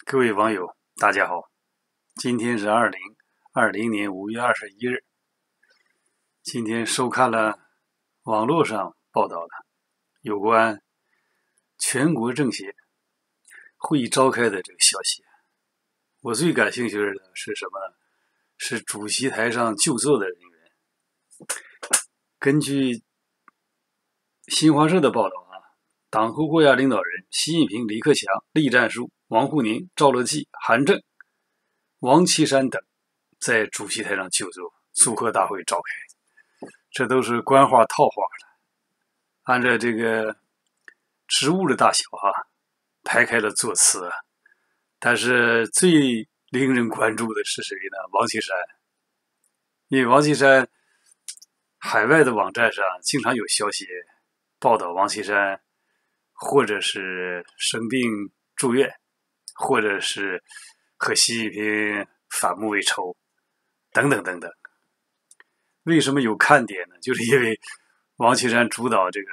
各位网友，大家好，今天是2020年5月21日。今天收看了网络上报道的有关全国政协会议召开的这个消息。我最感兴趣的是什么呢？是主席台上就坐的人员。根据新华社的报道党和国家领导人习近平、李克强、栗战书、王沪宁、赵乐际、韩正、王岐山等在主席台上就坐，祝贺大会召开。这都是官话套话了，按照这个职务的大小排开了座次。但是最令人关注的是谁呢？王岐山。因为王岐山海外的网站上经常有消息报道王岐山或者是生病住院，或者是和习近平反目为仇，等等等等。为什么有看点呢？就是因为王岐山主导这个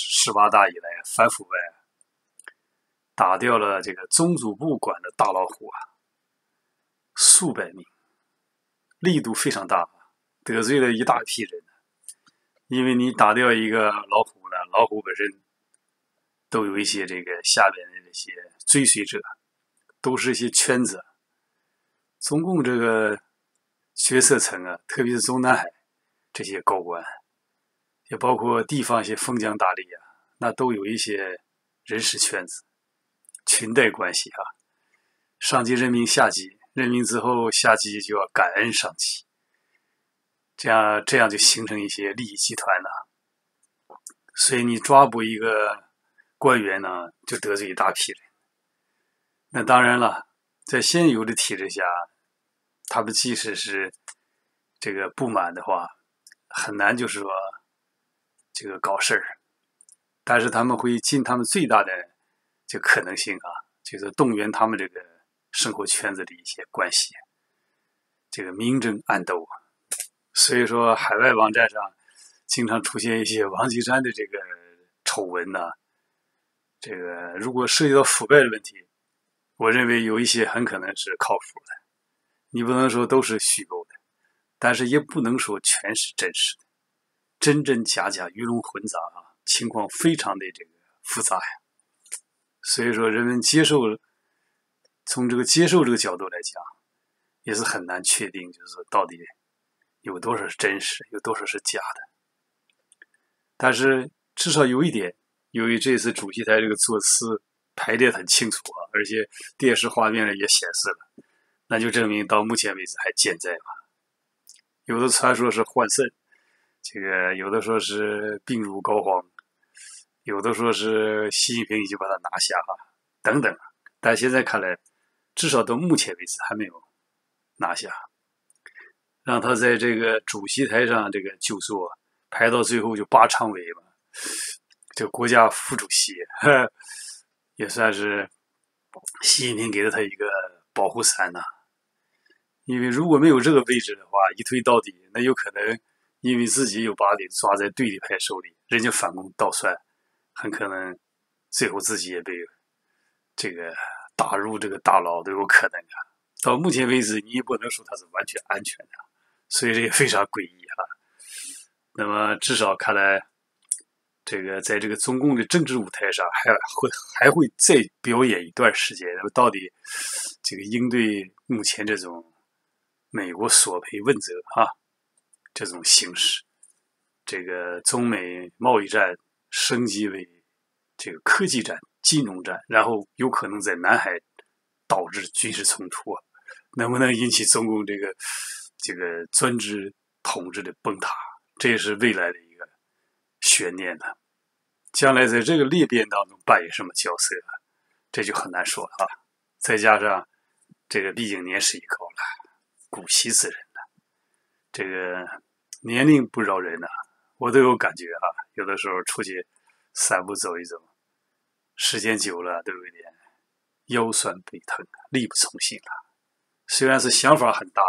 18大以来反腐败，打掉了这个宗组部管的大老虎数百名，力度非常大，得罪了一大批人。因为你打掉一个老虎呢，老虎本身都有一些这个下边的这些追随者，都是一些圈子。中共这个决策层特别是中南海这些高官，也包括地方一些封疆大吏那都有一些人事圈子、裙带关系上级任命下级，任命之后下级就要感恩上级，这样就形成一些利益集团所以你抓捕一个官员呢，就得罪一大批人。那当然了，在现有的体制下，他们即使是这个不满的话，很难就是说这个搞事儿。但是他们会尽他们最大的这个可能性就是动员他们这个生活圈子的一些关系，这个明争暗斗。所以说海外网站上经常出现一些王岐山的这个丑闻这个如果涉及到腐败的问题，我认为有一些很可能是靠谱的，你不能说都是虚构的，但是也不能说全是真实的，真真假假，鱼龙混杂情况非常的这个复杂所以说人们从这个接受这个角度来讲，也是很难确定，就是说到底有多少是真实，有多少是假的。但是至少有一点，由于这次主席台这个座次排列很清楚而且电视画面也显示了，那就证明到目前为止还健在有的传说是换肾，这个有的说是病入膏肓，有的说是习近平已经把他拿下等等。但现在看来，至少到目前为止还没有拿下，让他在这个主席台上这个就坐，排到最后就8常委嘛，这个国家副主席也算是习近平给了他一个保护伞因为如果没有这个位置的话，一推到底，那有可能因为自己有把柄抓在对立派手里，人家反攻倒算，很可能最后自己也被这个打入这个大牢都有可能到目前为止，你也不能说它是完全安全的，所以这也非常诡异那么至少看来，这个在这个中共的政治舞台上还会再表演一段时间。那么到底这个应对目前这种美国索赔问责这种形势，这个中美贸易战升级为这个科技战、金融战，然后有可能在南海导致军事冲突能不能引起中共这个专制统治的崩塌？这也是未来的一个悬念将来在这个裂变当中扮演什么角色这就很难说了再加上这个毕竟年事已高了，古稀之人这个年龄不饶人我都有感觉有的时候出去散步走一走，时间久了都有一点腰酸背疼，力不从心了。虽然是想法很大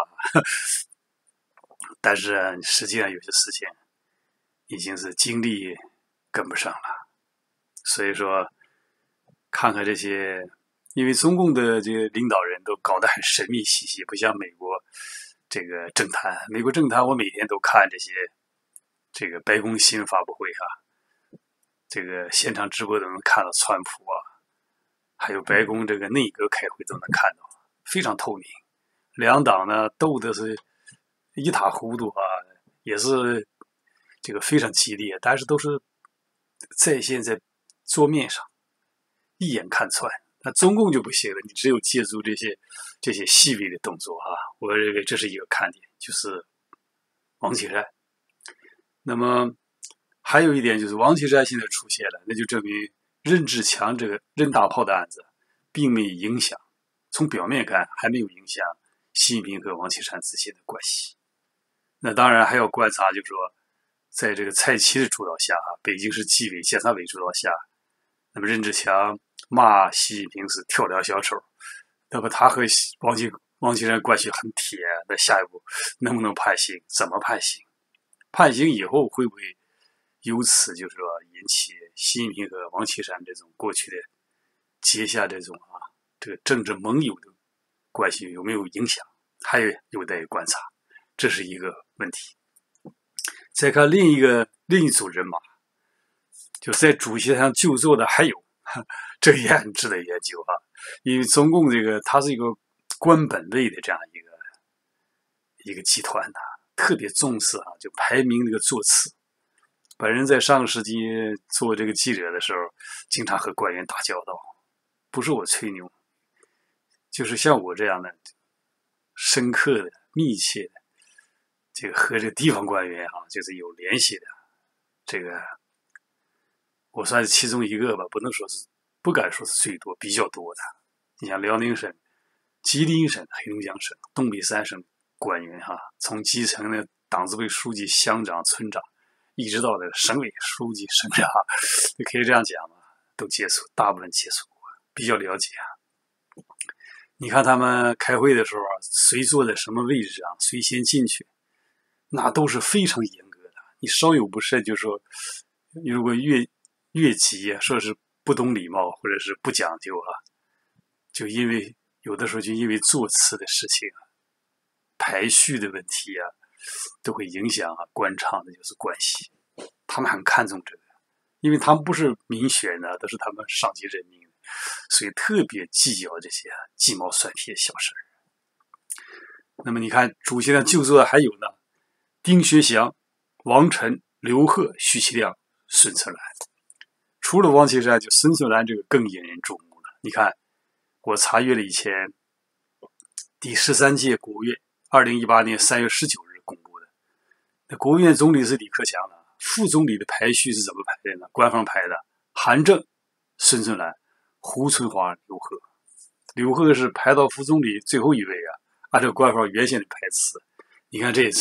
但是实际上有些事情已经是精力跟不上了。所以说看看这些因为中共的这个领导人都搞得很神秘兮兮，不像美国这个政坛。美国政坛我每天都看这些这个白宫新闻发布会这个现场直播都能看到川普还有白宫这个内阁开会都能看到，非常透明。两党呢斗的是一塌糊涂也是这个非常激烈，但是都是在线在桌面上一眼看穿。那中共就不行了，你只有借助这些细微的动作我认为这是一个看点，就是王岐山。那么还有一点就是王岐山现在出现了，那就证明任志强这个任大炮的案子并没有影响，从表面看还没有影响习近平和王岐山之间的关系。那当然还要观察，就是说在这个蔡奇的主导下北京市纪委检察委主导下，那么任志强骂习近平是跳梁小丑，那么他和王岐山关系很铁，那下一步能不能判刑？怎么判刑？判刑以后会不会由此就是说引起习近平和王岐山这种过去的结下这种这个政治盟友的关系有没有影响？还有待于观察，这是一个问题。再看另一组人马，就在主席台上就坐的还有这也很值得研究因为中共这个它是一个官本位的这样一个集团特别重视就排名这个座次。本人在上个世纪做这个记者的时候，经常和官员打交道，不是我吹牛，就是像我这样的深刻的、密切的，这个和这个地方官员就是有联系的，这个我算是其中一个吧，不敢说是最多，比较多的。你像辽宁省、吉林省、黑龙江省、东北三省官员从基层的党支部书记、乡长、村长，一直到这个省委书记、省长，就可以这样讲嘛，都接触，大部分接触过，比较了解你看他们开会的时候谁坐在什么位置谁先进去，那都是非常严格的。你稍有不慎，就说如果越级说是不懂礼貌或者是不讲究就因为有的时候就因为座次的事情排序的问题都会影响官场的就是关系。他们很看重这个，因为他们不是民选的，都是他们上级任命的，所以特别计较这些鸡毛蒜皮的小事。那么你看主席的就座还有呢，丁学祥、王晨、刘鹤、徐其亮、孙春兰。除了王岐山，就孙春兰这个更引人注目了。你看我查阅了以前第13届国务院2018年3月19日公布的，那国务院总理是李克强副总理的排序是怎么排的呢？官方排的韩正、孙春兰、胡春华、刘鹤。刘鹤是排到副总理最后一位按照官方原先的排次。你看这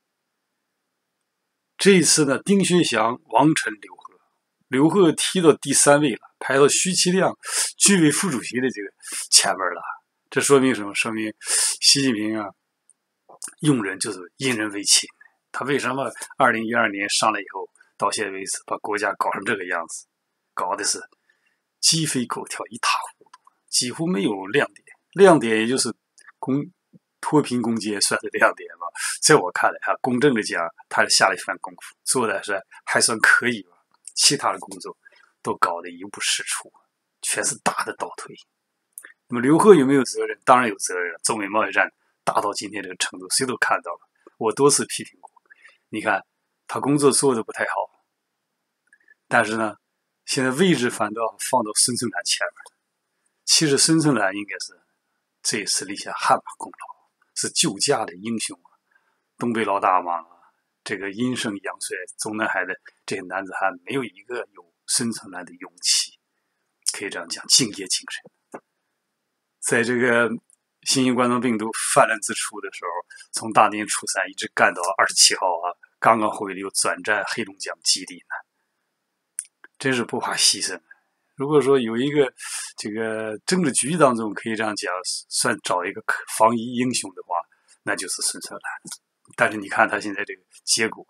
一次呢，丁学祥、王晨、刘鹤踢到第3位了，排到徐其亮军委副主席的这个前面了。这说明什么？说明习近平用人就是因人为亲。他为什么2012年上来以后到现在为止把国家搞成这个样子，搞的是鸡飞狗跳，一塌糊涂，几乎没有亮点。亮点也就是脱贫攻坚算是亮点吧。在我看来公正的讲，他是下了一番功夫，做的是还算可以吧。其他的工作都搞得一无是处，全是大的倒退。那么刘鹤有没有责任？当然有责任。中美贸易战达到今天这个程度，谁都看到了，我多次批评过。你看他工作做得不太好，但是呢，现在位置反倒放到孙春兰前面。其实孙春兰应该是这一次立下汗马功劳，是救驾的英雄东北老大嘛，这个阴盛阳衰，中南海的这些男子汉没有一个有孙春兰的勇气，可以这样讲，敬业精神。在这个新型冠状病毒泛滥之初的时候，从大年初3一直干到27号刚刚回来又转战黑龙江吉林真是不怕牺牲。如果说有一个这个政治局当中可以这样讲，算找一个防疫英雄的话，那就是孙春兰。但是你看他现在这个结果，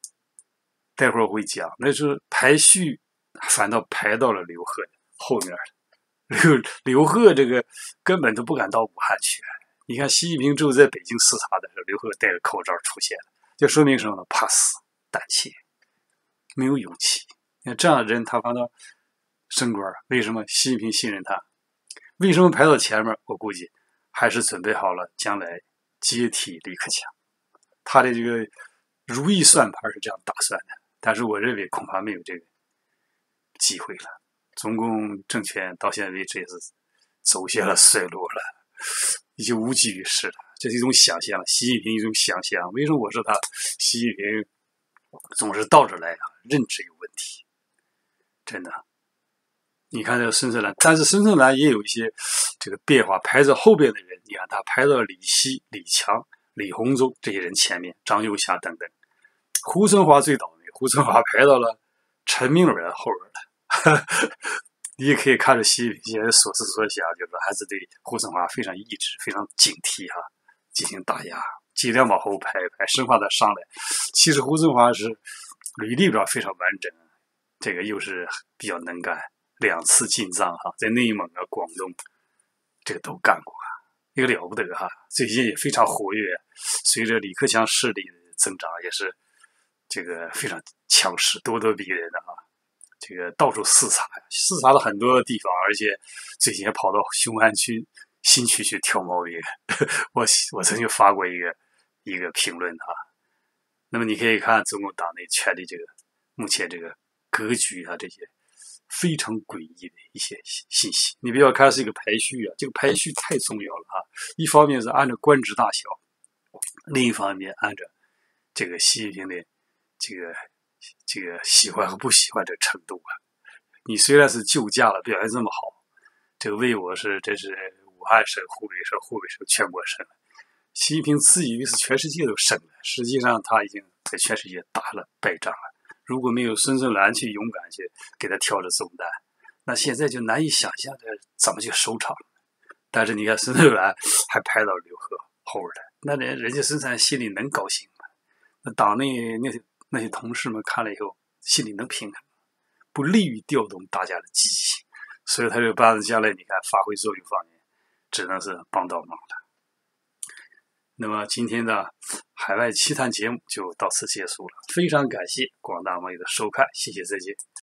待会儿我会讲，那是排序反倒排到了刘鹤后面了。 刘贺这个根本都不敢到武汉去。你看习近平只有在北京视察的时候，刘贺戴着口罩出现了，就说明什么呢？怕死、胆怯，没有勇气。你看这样的人，他反倒升官了。为什么习近平信任他？为什么排到前面？我估计还是准备好了将来接替李克强。他的这个如意算盘是这样打算的，但是我认为恐怕没有这个机会了。中共政权到现在为止也是走向了衰落了，已经无济于事了。这是一种想象，习近平一种想象。为什么我说他习近平总是倒着来啊？认知有问题，真的。你看这个孙春兰，但是孙春兰也有一些这个变化，排在后边的人，你看他排到李希、李强、李鸿忠这些人前面，张幼霞等等。胡春华最倒霉，胡春华排到了陈明伦后边了。你也可以看着习近平现在所思所想，就是还是对胡春华非常抑制、非常警惕进行打压，尽量往后排一排，生怕他上来。其实胡春华是履历表非常完整，这个又是比较能干，2次进藏在内蒙啊、广东，这个都干过这个了不得最近也非常活跃，随着李克强势力的增长，也是这个非常强势、咄咄逼人的这个到处视察了很多地方，而且最近也跑到雄安区新区去挑毛病。我曾经发过一个评论那么你可以看中共党内权力这个目前这个格局这些非常诡异的一些信息。你不要看是一个排序这个排序太重要了一方面是按照官职大小，另一方面按照这个习近平的这个喜欢和不喜欢这个程度你虽然是救驾了，表现这么好，这个为我这是武汉省、湖北省、湖北省全国省，习近平自以为是全世界都胜了，实际上他已经在全世界打了败仗了。如果没有孙春兰去勇敢去给他挑着重担，那现在就难以想象这怎么去收场。但是你看孙春兰还排到刘贺后边了，那人家孙春兰心里能高兴吗？那党内那些同事们看了以后心里能平衡，不利于调动大家的积极性。所以他这个班子将来你看发挥作用方面只能是帮倒忙了。那么今天的海外奇谈节目就到此结束了，非常感谢广大网友的收看，谢谢，再见。